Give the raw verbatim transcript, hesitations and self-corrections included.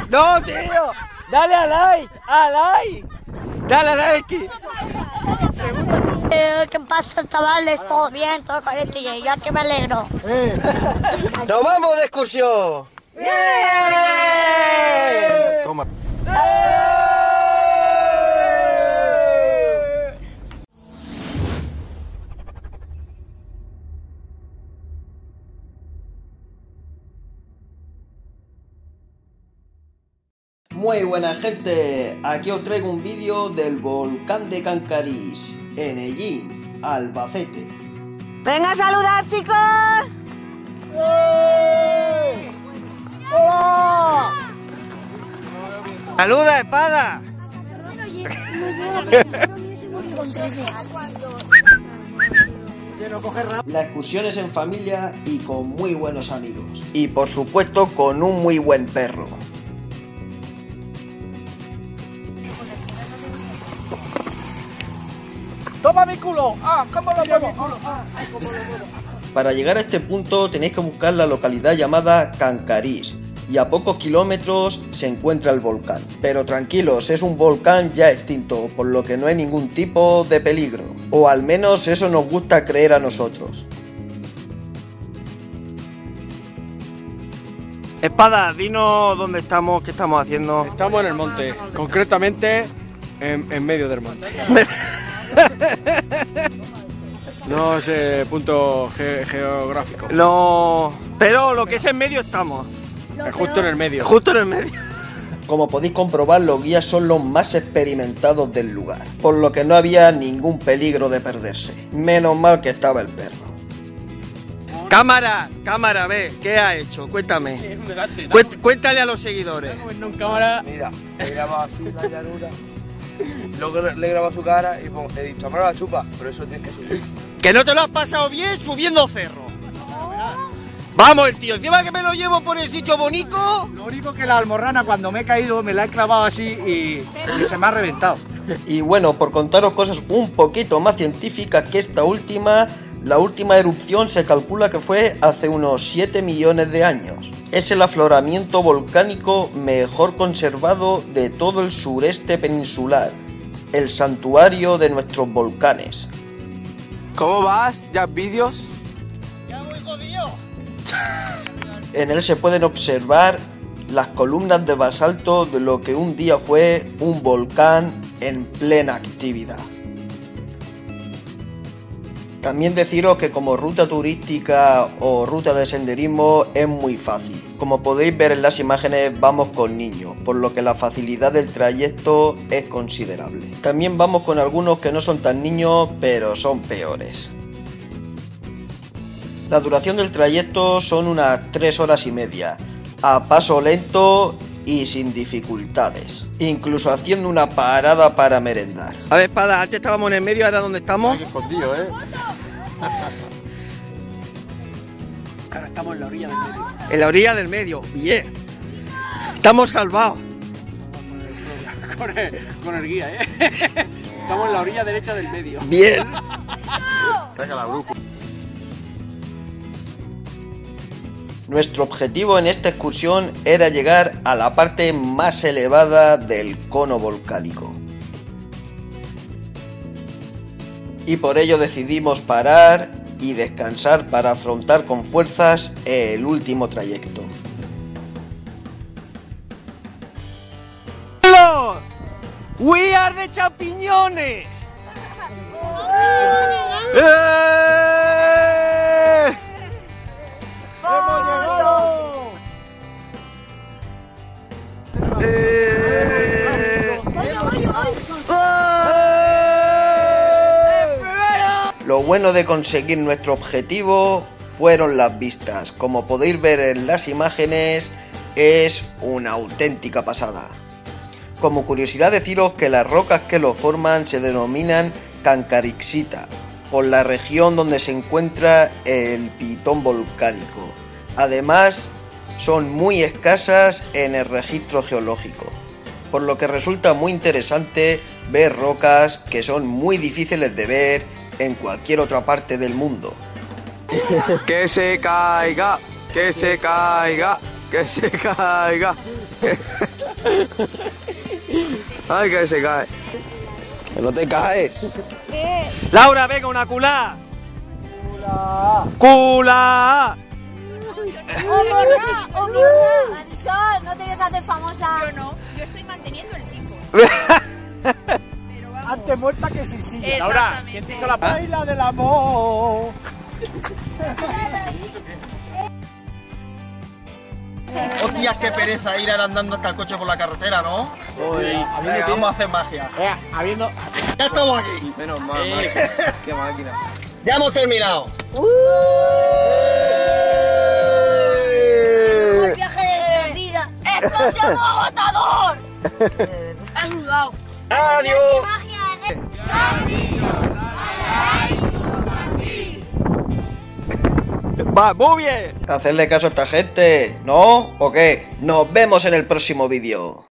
No, tío. Dale a like, a like. Dale a like. Eh, ¿Qué pasa, chavales? ¿Todo bien? ¿Todo correcto? Y ya que me alegro. Eh. ¡Nos vamos de excursión! ¡Bien! Toma. Muy buena gente, aquí os traigo un vídeo del volcán de Cancarís, en Ellín, Albacete. ¡Venga a saludar, chicos! ¡Eh! ¡Hola! ¡Saluda, espada! La excursión es en familia y con muy buenos amigos. Y por supuesto con un muy buen perro. ¡Toma mi culo! ¡Ah! ¿Cómo lo muevo? Ah, ¿cómo lo muevo? Para llegar a este punto tenéis que buscar la localidad llamada Cancarís, y a pocos kilómetros se encuentra el volcán. Pero tranquilos, es un volcán ya extinto, por lo que no hay ningún tipo de peligro, o al menos eso nos gusta creer a nosotros. Espada, dinos dónde estamos, qué estamos haciendo. Estamos en el monte, concretamente en, en medio del monte. No sé, punto ge geográfico. No, pero lo que es en medio estamos. Es justo en el medio. Justo en el medio. Como podéis comprobar, los guías son los más experimentados del lugar, por lo que no había ningún peligro de perderse. Menos mal que estaba el perro. Cámara, cámara, ve, ¿qué ha hecho? Cuéntame. Cuént cuéntale a los seguidores. Mira, he grabado así la llanura. Luego le he grabado su cara y pues, he dicho, amor, la chupa, pero eso tienes que subir. Que no te lo has pasado bien subiendo cerro. Vamos, el tío, encima que me lo llevo por el sitio bonito. Lo único que la almorrana cuando me he caído me la he clavado así y, y se me ha reventado. Y bueno, por contaros cosas un poquito más científicas que esta última, la última erupción se calcula que fue hace unos siete millones de años. Es el afloramiento volcánico mejor conservado de todo el sureste peninsular, el santuario de nuestros volcanes. ¿Cómo vas? ¿Ya vídeos? Ya voy jodido. En él se pueden observar las columnas de basalto de lo que un día fue un volcán en plena actividad. También deciros que como ruta turística o ruta de senderismo es muy fácil. Como podéis ver en las imágenes, vamos con niños, por lo que la facilidad del trayecto es considerable. También vamos con algunos que no son tan niños, pero son peores. La duración del trayecto son unas tres horas y media, a paso lento y sin dificultades, incluso haciendo una parada para merendar. A ver, Espada, antes estábamos en el medio, ahora ¿dónde estamos? Aquí escondido, ¿eh? Ahora estamos en la orilla del medio. En la orilla del medio, bien. Estamos salvados. Con el, con el guía, ¿eh? Estamos en la orilla derecha del medio. Bien. Nuestro objetivo en esta excursión era llegar a la parte más elevada del cono volcánico. Y por ello decidimos parar y descansar para afrontar con fuerzas el último trayecto. ¡We are de champiñones! ¡Eh! ¡Hemos llegado! ¡Eh! Lo bueno de conseguir nuestro objetivo fueron las vistas. Como podéis ver en las imágenes, es una auténtica pasada. Como curiosidad deciros que las rocas que lo forman se denominan Cancarixita, por la región donde se encuentra el pitón volcánico. Además, son muy escasas en el registro geológico, por lo que resulta muy interesante ver rocas que son muy difíciles de ver en cualquier otra parte del mundo. Que se caiga, que se caiga. Que se caiga. Ay, que se cae. Que no te caes. Laura, venga, una culá. Culá. Culá. ¡Omorra! ¡Omorra! Marisol, no te quieres hacer famosa. Yo no, yo estoy manteniendo el tipo. Pero vamos. Antes muerta que sin silla. Laura, ¿quién te hizo la baila del amor? Hostias, qué pereza ir andando hasta el coche por la carretera, ¿no? Uy, Venga, vamos a hacer magia. Eh, habiendo... Ya estamos aquí. menos mal, Eh. macho. Qué máquina. Ya hemos terminado. ¡El viaje de tu vida! ¡Esto ha sido agotador! ¡Has sudado! Adiós. ¡Magia! Va, muy bien. Hacerle caso a esta gente, ¿no? ¿O qué? Nos vemos en el próximo vídeo.